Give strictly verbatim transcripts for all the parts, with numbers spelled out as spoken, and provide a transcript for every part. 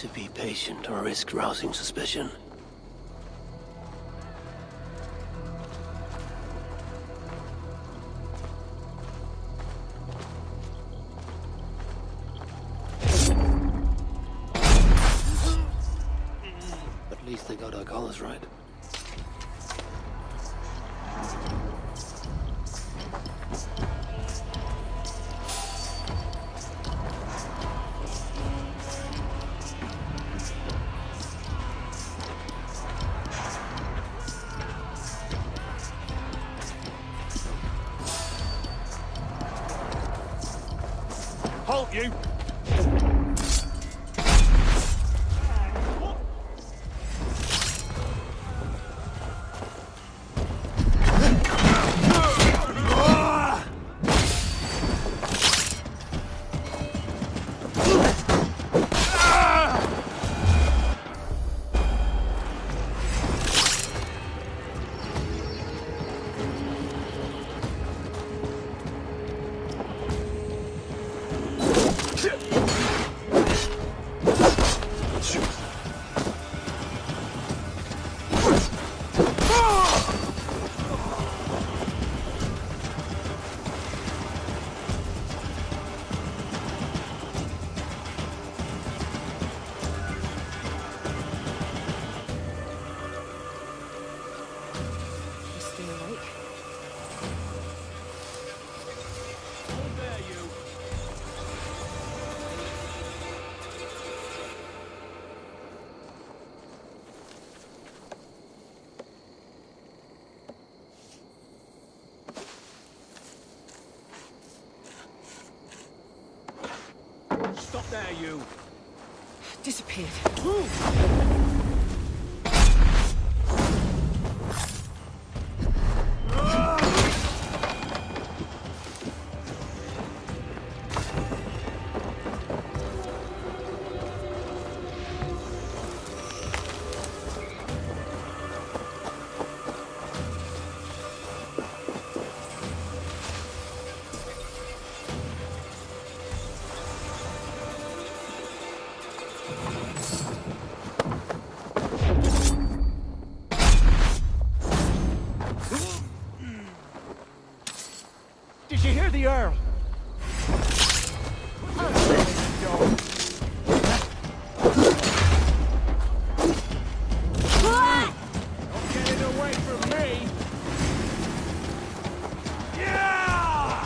to be patient or risk rousing suspicion. At least they got our colors right. Halt you! Stop there, you! Disappeared. Did you hear the Earl? Don't get it away from me! Yeah!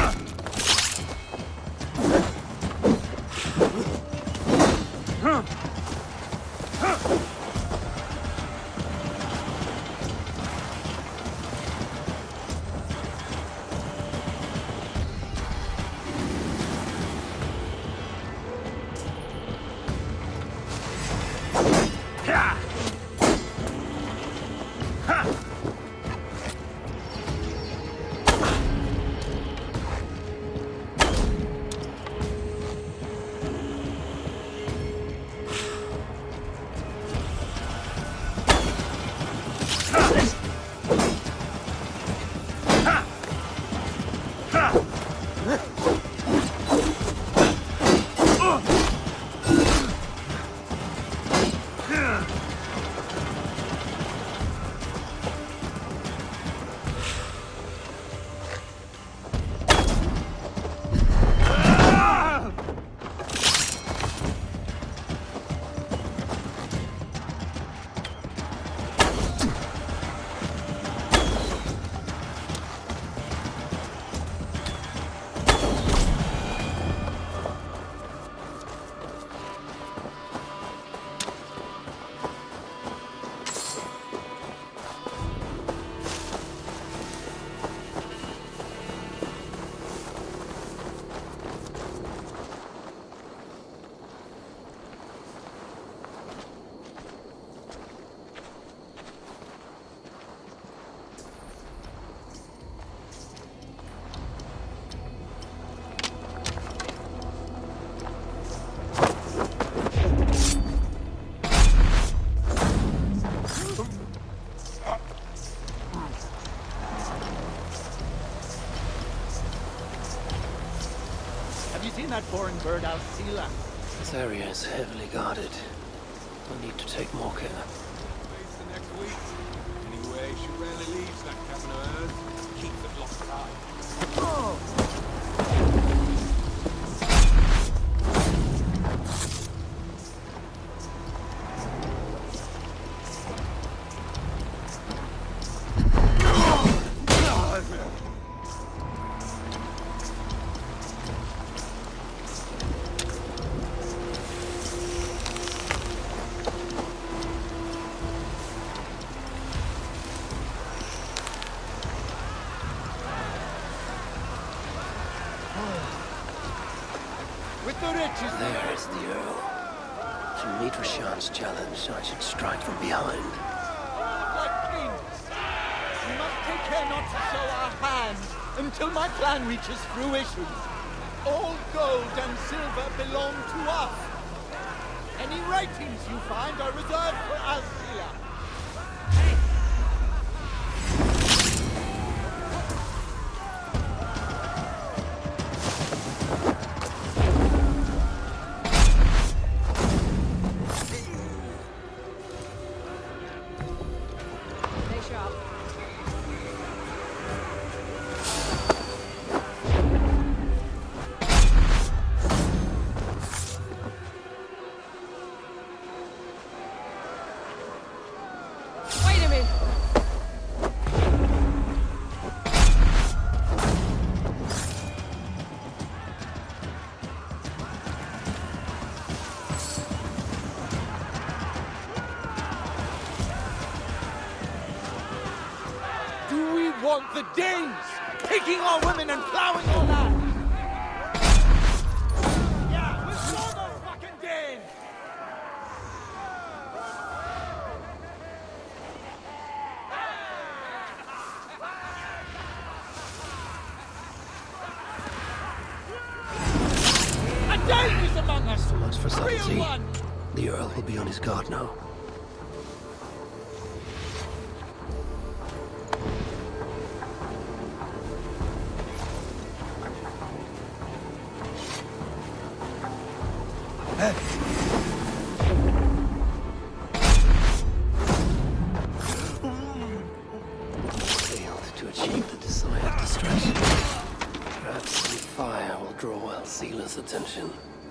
Huh. She's in that foreign bird out Sela. This area is heavily guarded. I need to take more care. Face the next week. Anyway, she rarely leaves that cabin of hers. Keep the block tight. Oh! There is the Earl. To meet Rashan's challenge, I should strike from behind. Like kings. We must take care not to show our hand until my plan reaches fruition. All gold and silver belong to us. Any writings you find are reserved for Asila. Want the Danes taking our women and plowing our land. Yeah, we'll throw those fucking Danes. A Dane is among us. So much for Real subtlety. one. The Earl will be on his guard now. Failed to achieve the desired distraction. Perhaps some fire will draw Alcila's attention.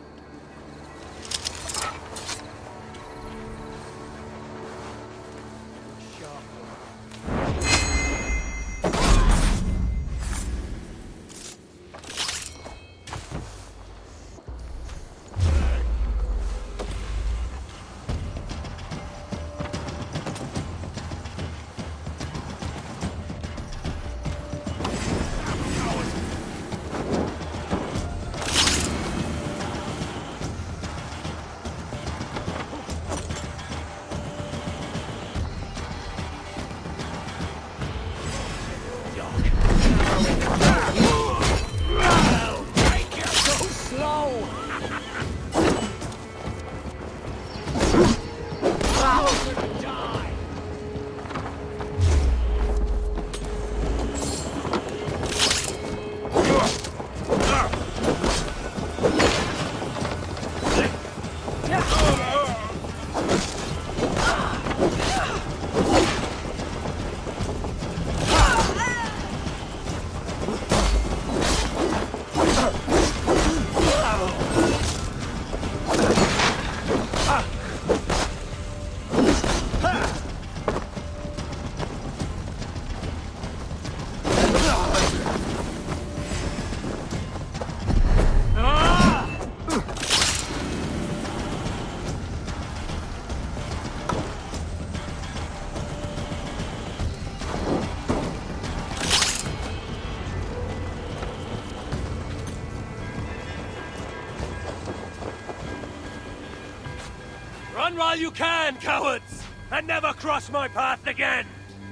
Run while you can, cowards! And never cross my path again!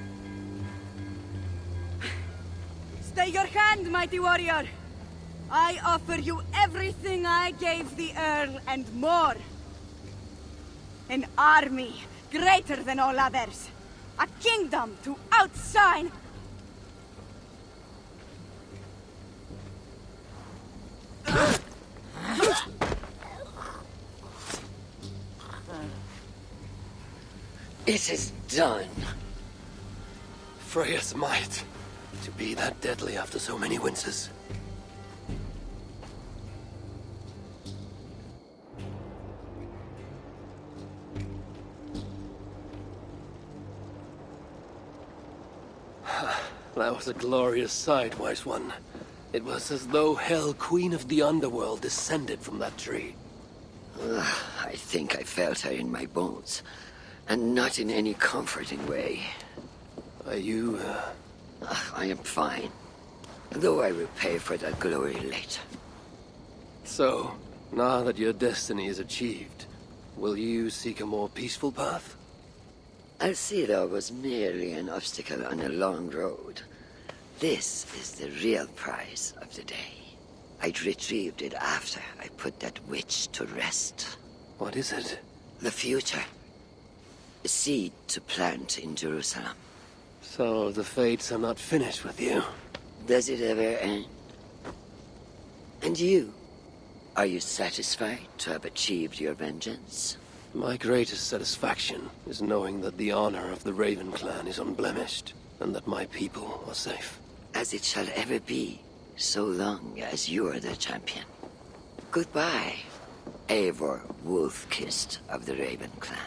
Stay your hand, mighty warrior! I offer you everything I gave the Earl and more. An army greater than all others. A kingdom to outshine. It is done. Freya's might. To be that deadly after so many winters. That was a glorious sight, wise one. It was as though Hell, Queen of the Underworld, descended from that tree. Uh, I think I felt her in my bones, and not in any comforting way. Are you, uh... Uh, I am fine, though I will pay for that glory later. So, now that your destiny is achieved, will you seek a more peaceful path? Alcida was merely an obstacle on a long road. This is the real prize of the day. I'd retrieved it after I put that witch to rest. What is it? The future. A seed to plant in Jerusalem. So the fates are not finished with you? Does it ever end? And you? Are you satisfied to have achieved your vengeance? My greatest satisfaction is knowing that the honor of the Raven clan is unblemished, and that my people are safe. As it shall ever be, so long as you are the champion. Goodbye, Eivor Wolf-Kissed of the Raven clan.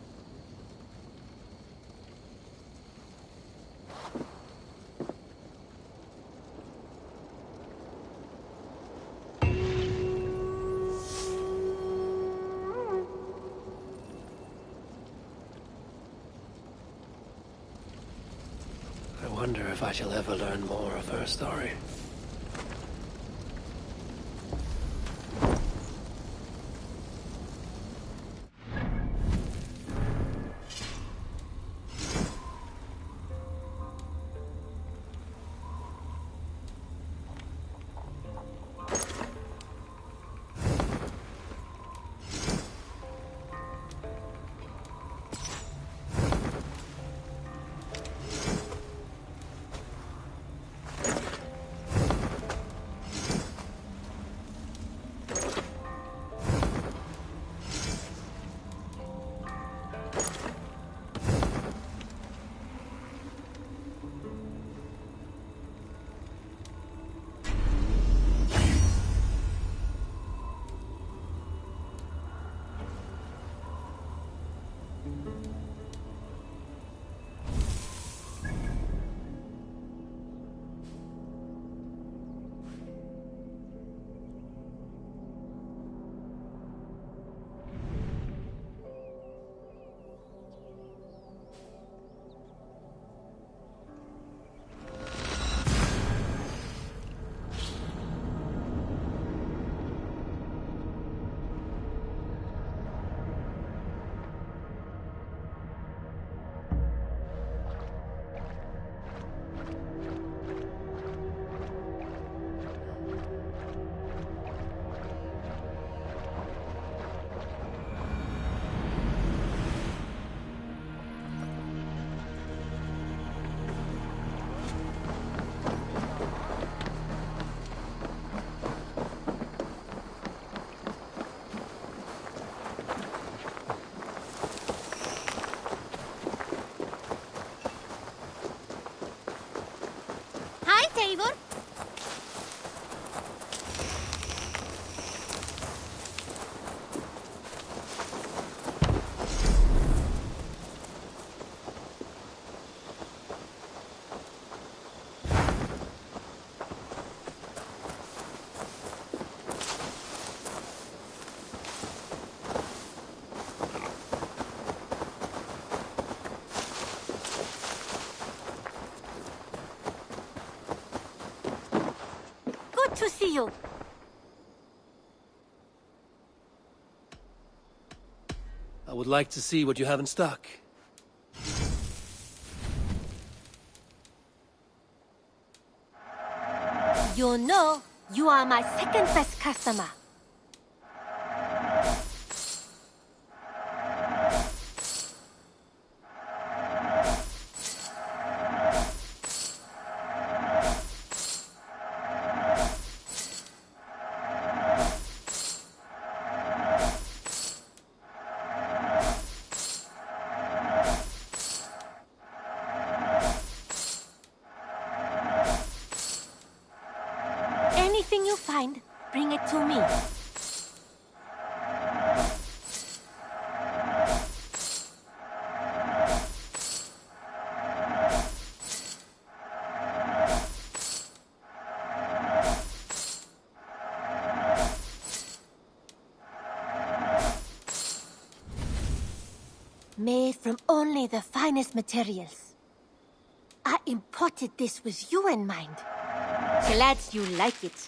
I wonder if I shall ever learn more of her story. Eivor? To see you. I would like to see what you have in stock. You know, you are my second best customer. find, bring it to me. Made from only the finest materials. I imported this with you in mind. Glad you like it.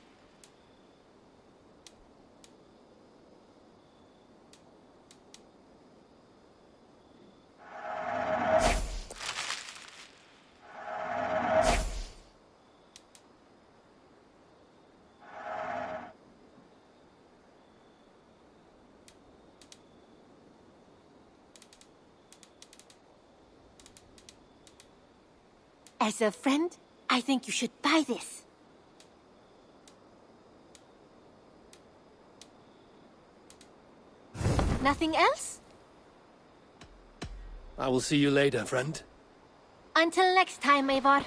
As a friend, I think you should buy this. Nothing else? I will see you later, friend. Until next time, Eivor.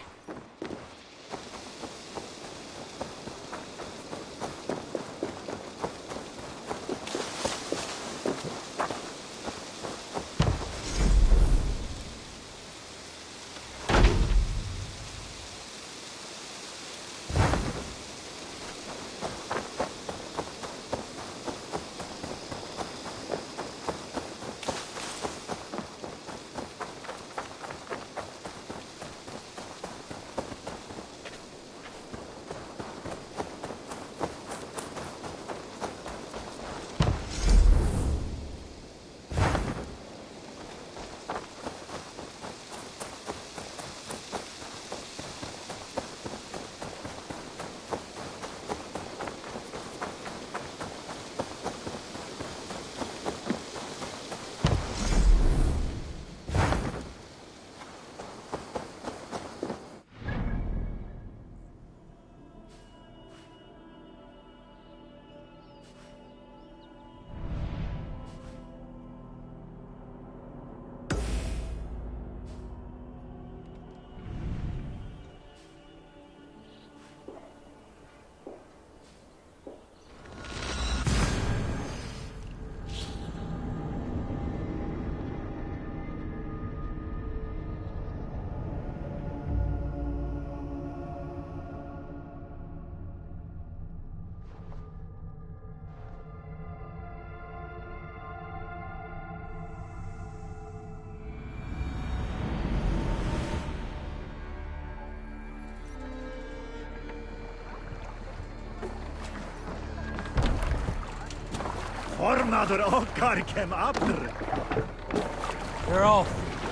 Formadur okkar kem aftur. We're off.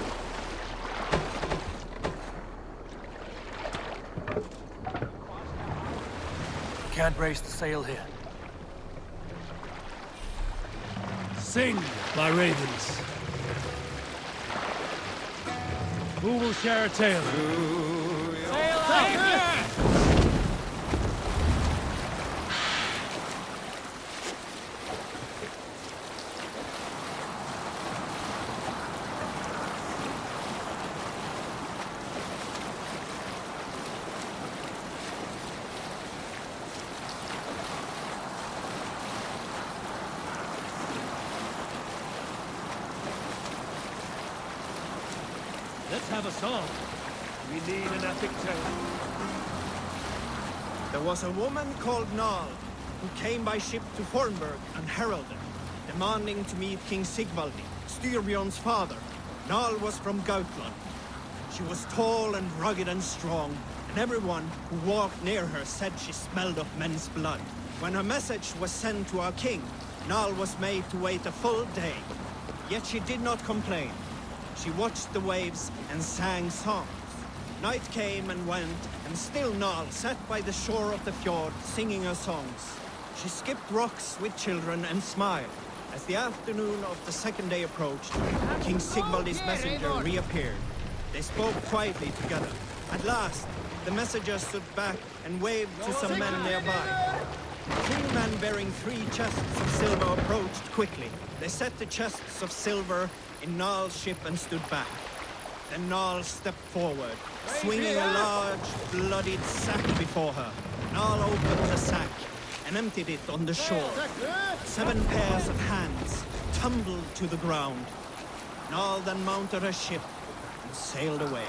Can't raise the sail here. Sing, my ravens. Who will share a tale? Sail out! Let's have a song. We need an epic tale. There was a woman called Nal, who came by ship to Fornburg and heralded, demanding to meet King Sigvaldi, Styrbjorn's father. Nal was from Gautland. She was tall and rugged and strong, and everyone who walked near her said she smelled of men's blood. When her message was sent to our king, Nal was made to wait a full day. Yet she did not complain. She watched the waves and sang songs. Night came and went, and still Nal sat by the shore of the fjord singing her songs. She skipped rocks with children and smiled. As the afternoon of the second day approached, King Sigvaldi's messenger reappeared. They spoke quietly together. At last, the messenger stood back and waved to some men nearby. Two men bearing three chests of silver approached quickly. They set the chests of silver in Nal's ship and stood back. Then Nal stepped forward, swinging a large, bloodied sack before her. all opened the sack and emptied it on the shore. Seven pairs of hands tumbled to the ground, and all then mounted a ship and sailed away.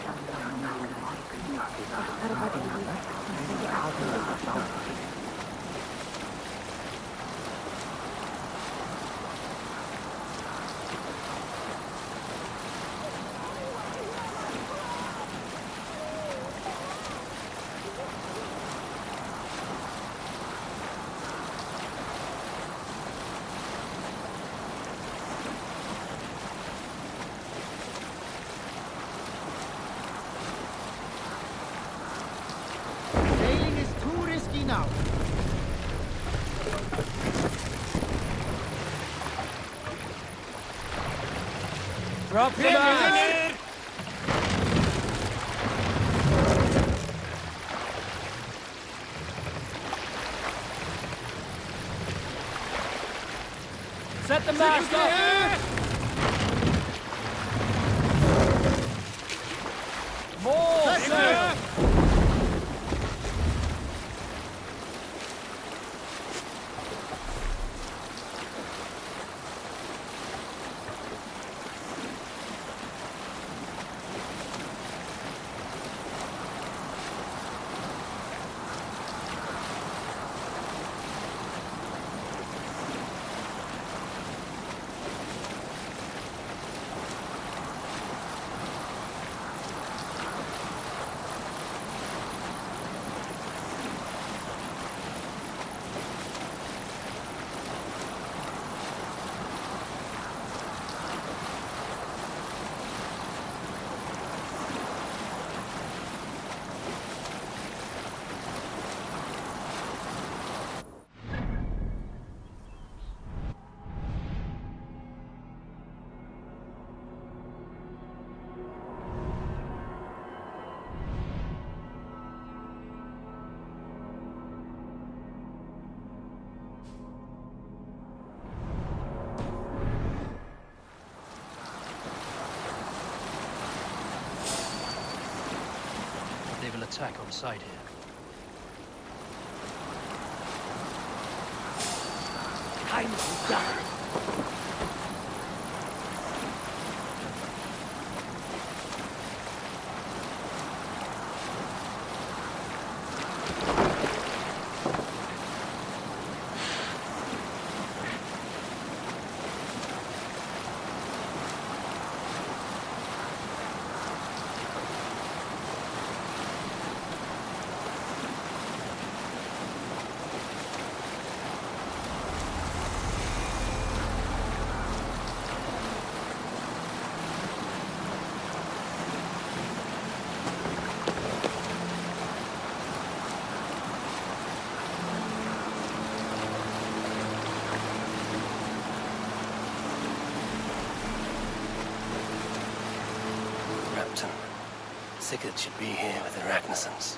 Now. Drop the bag! Set the mast up! More, sir! Attack on sight here. Time to die. Sigurd should be here with the Ragnarsons.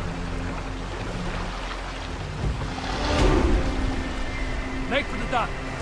Make for the dock!